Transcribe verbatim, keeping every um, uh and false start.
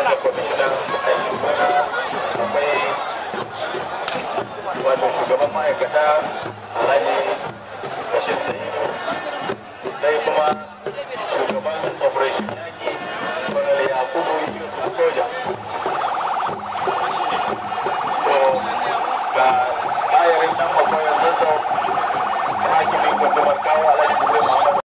da kwamishinan ayyuka akwai wato shugaban ma'aikata alhaji bashir sa'idu sai kuma shugaban operation yaki colonel yakubu yusuf soja to ga ayarin dan makoyar zazzau hakimin gundumar kawo